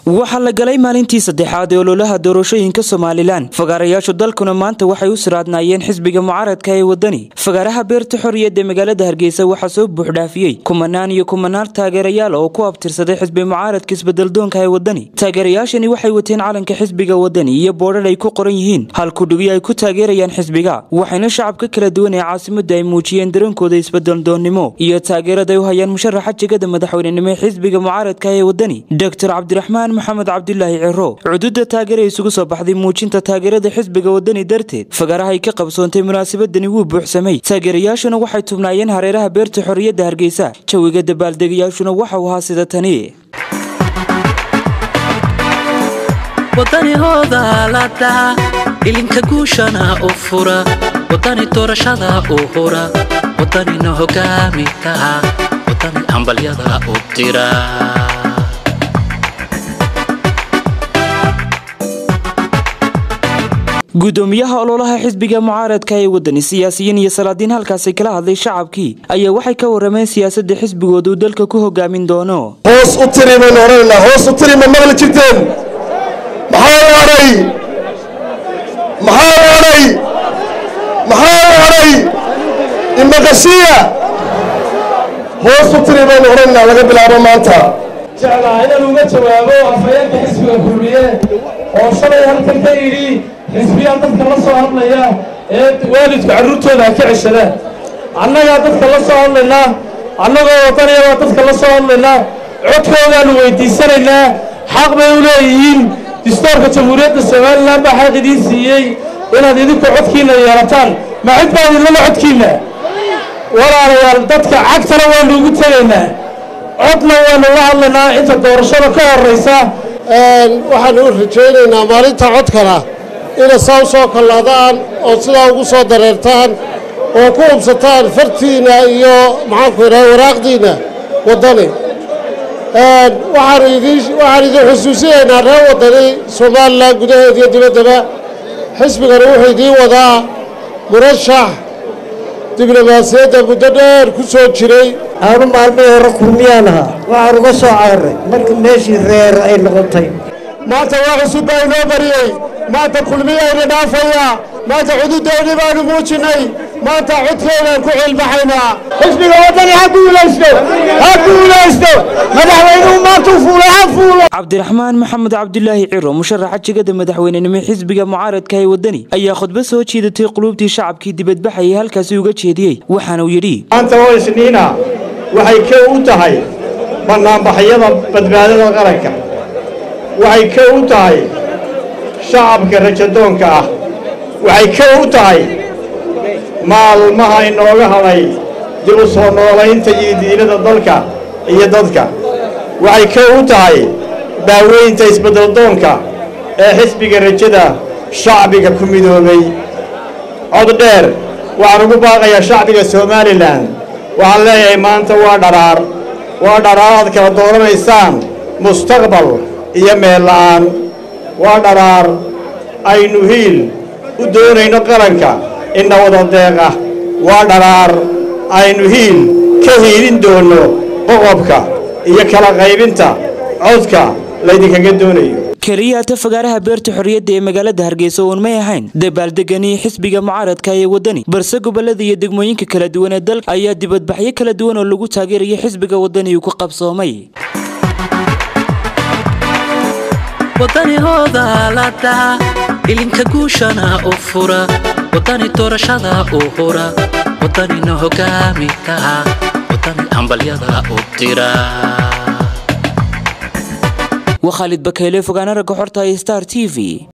waxaa la galay maalintii saddexaad ee ololaha doorashooyinka Soomaaliland fagaarayaasha dalkuna maanta waxay u siraadnaayeen xisbiga mucaaradka ee wadani fagaaraha beerta xorriyadda ee magaalada Hargeysa waxaa soo buuxdhaafiyay kumanaan taageerayaal oo ku abtirsaday xisbiga mucaaradka isbeddeldoonka ee wadani taageerayaashani waxay wateen calanka xisbiga wadani iyo boodhar ay ku qoran yihiin halku dhigi ay ku taageerayaan xisbiga waxayna shacabka kala duwan ee caasimadda ay muujiyeen dareenkooda isbeddeldoonnimo iyo taageerada ay u hayaan musharaxa jagada madaxweynenimo ee xisbiga mucaaradka ee wadani Dr. Cabdiraxmaan محمد عبد الله عرو عدود تاجر isugu soo baxday muujinta taageerada xisbiga wadani darteed fagaraha ay ka qabsoontay munaasabadani wuu buuxsamay taageerayaashuna waxay tubnaayeen hareeraha beerta xorriyadda Hargeysa jawiga dabaaldegayaashuna waxa uu ahaa sida tani wadani hooda la taa ilinka guushana u fura wadani doorashada u hura wadani no hogaamita wadani ambalyada u tira gudoomiyaha ololaha xisbiga mucaaradka ee wadani siyaasiyiin iyo salaadiin halkaas kala hadlay shacabkii ayaa waxay ka warameen siyaasadda xisbigoodu dalka ku hogaamin doono hoos u tiriman orayna hoos u tiriman maqli jirteen maxaa waray imaqashiya hoos u tiriman orayna laga bilaabo maanta jeclaa inaan uga jawaabo afayeenka xisbiga kulmiye oo shalay halkan ka yidhi xisbiyaa dadka la soo hadlaya ee waalidku carruurtooda ka ceshada annagaa dadka la soo hadlaynaa annagoo wadaniyabaa dadka la soo hadlaynaa codkoodaanu weydiisanaynaa xaq bay u leeyihiin dastuurka jamhuuriyadda Soomaaliland baa xaq idiin siiyey inaad idinku codkiina yeelataan ma cid baa idinla codkiina walaalayaal dadka cagtana waanu ugu tegaynaa codna waanu la hadlaynaa inta doorashada ka horraysa waxaanu u rajaynaynaa maalinta codkana ina soo kalaadaan oo sidaa ugu soo dareertaan oo ku hubsataan fartiina iyo maxaanku idhaha waraaqdiina wadani waxaan idin xusuusinaynaa reer wadani Soomaaliland gudaheeda iyo dibaddaba xisbigana wuxuu idiin wadaa murashax diblomaasiyadda muddo dheer ku soo jiray aanu maalmihii hore kulmiyaan ahaa waxaan uga soo cararay markii meeshii reer ay noqotay maanta waa cusub baa inoo bariyey maanta kulmiyayna dhaafaya maanta cududayni baanu muujinay maanta codkeedaan ku cilbaxaynaa xisbiga wadani ha guulaysto madaxweynuhu maanta u fuulay ha fuulo Cabdiraxmaan Maxamed Cabdillaahi Ciro musharaxa jagada madaxweynenimo xisbiga mucaaradka ee wadani ayaa khudbad soo jeediyay qulubtii shacabkii dibadbaxay halkaas uga jeediyay waxaana uu yiri maanta oo isniina waxay ka u tahay banaanbaxyada badbaadada qaranka waxay ka u tahay shacabka rajadoonka ah waxay ka u tahay maalmaha inooga hadhay dib u soo noolaynta iyo diinada dalka iyo dadka waxay ka u tahay daaweynta isbeddeldoonka ee xisbiga rajada shacbiga ku midoobay cod dheer waxaan ugu baaqayaa shacbiga Soomaaliland waxaan leeyahay maanta waa dharaar aad kala dooranaysaan mustaqbal iyo meel la'aan waa dharaar aynu hiil u doonayno qaranka inna wada deeqa waa dharaar aynu hiil ka hiilin doono qoqobka iyo kala qaybinta codka laydinkaga doonayo kaliya ta fagaaraha beerta xorriyadda ee magaalada Hargeysa oo ma ahayn dabaaldegani xisbiga mucaaradka ee wadani balse gobolada iyo degmooyinka kala duwan ee dalka ayaa dibadbaxyo kala duwan oo lagu taageerayo xisbiga wadani ku qabsoomay wadani hooda la taa ilinka guushana u fura wadani doorashada u hura wadani no hogaamita wadani ambalyada u tira وخالد بكيلي فقانا رقو حرطة ستار تي في